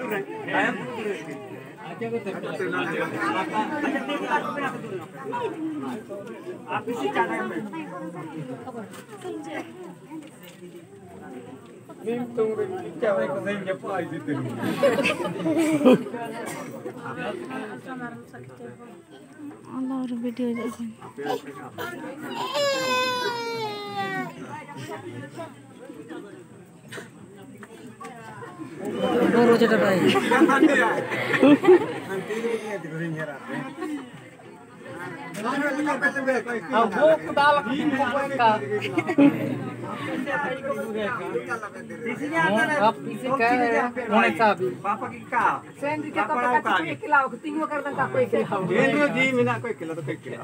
आप इसी चाहते हैं नीम तुम क्या है को सही जब आई थी तेरी और वीडियो देखो बोलो जेटा भाई अब वो दाल का आप इसे कह होने चाबी पापा की का सेंड के तो कोई खिलाओ तीनों कर दंगा कोई खिलाओ ये जी मिना कोई खिला तो कोई खिला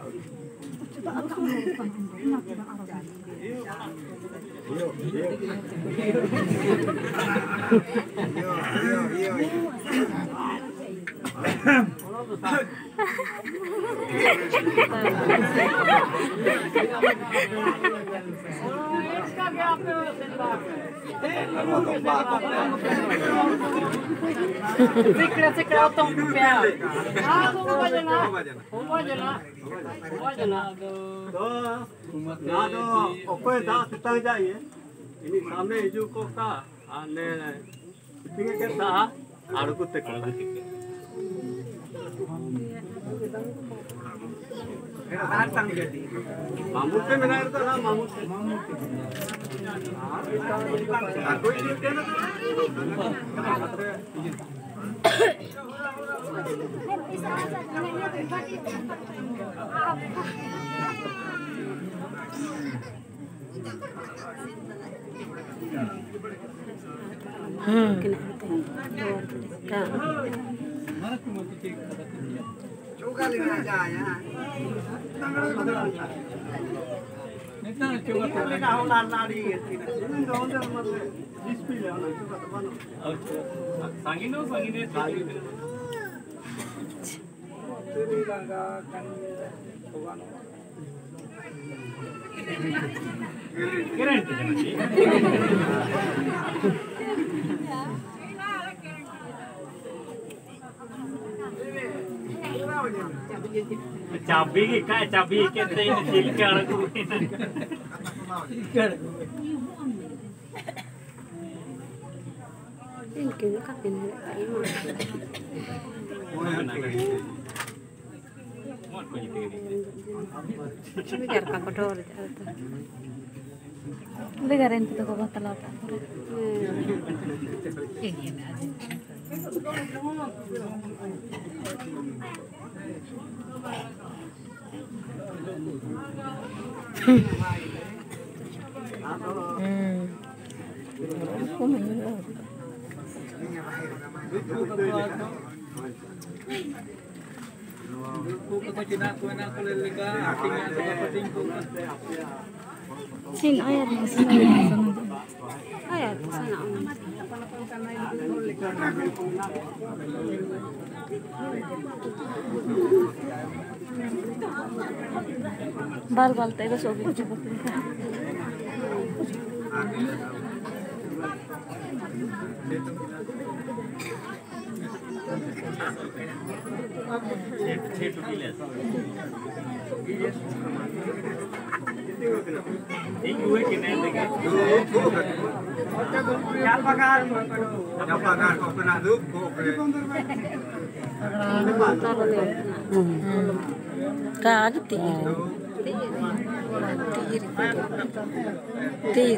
Sikra tong pya. Oke, dah setang jaya. Ini सामने हिजू को का आने पिंगे के सा आड़ू को तक मामू पे मिला तो ना मामू कोई नहीं के चोगा लेना जाया नेता चोगा तो लेना हो नाड़ी थी ना दोंदर मतलब डिस्प्ले है ना चोगा तो बनो सांगिनो सांगिने तेरी रंगा कन भगवानो गारंटी चाबी की का चाबी के तई दिल के अड़कू इनके का पिन है बिगार का कठोर बिगार इनके तो को बतलाता Sin ayat ayat sana बाल बाल तेरे सो भी कुछ बकरी का एक हुए कि नहीं देंगे क्या पगार को बना दो काग तीर तीर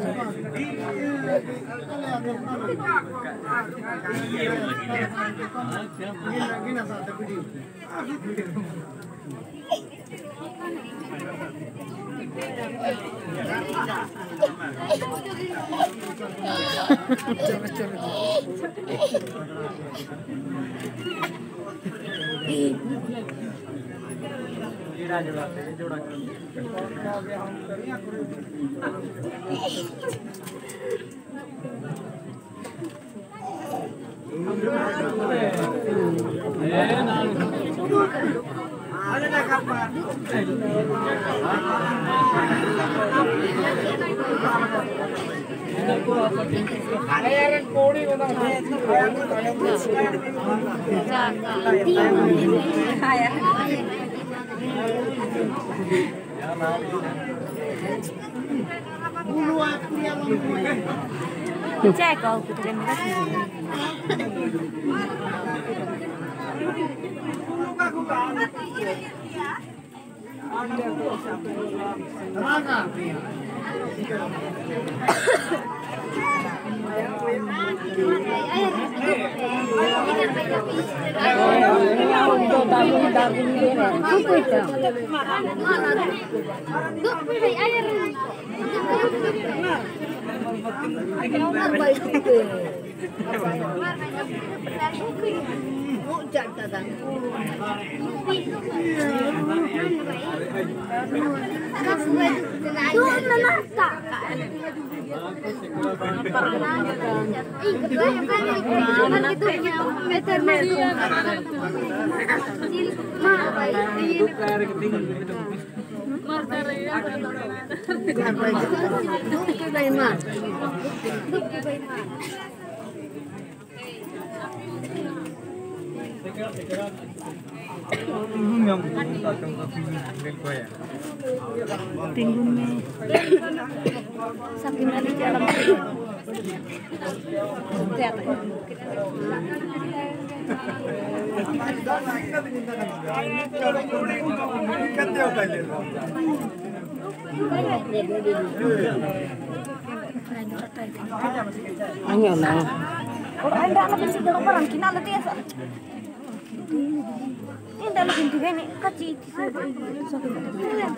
Cek kau putri mereka. Tinggungnya saking dari dalam. Ano na? Orang anda anak besi dalam orang kina nanti ya. Ini dalam pintu ini kecil.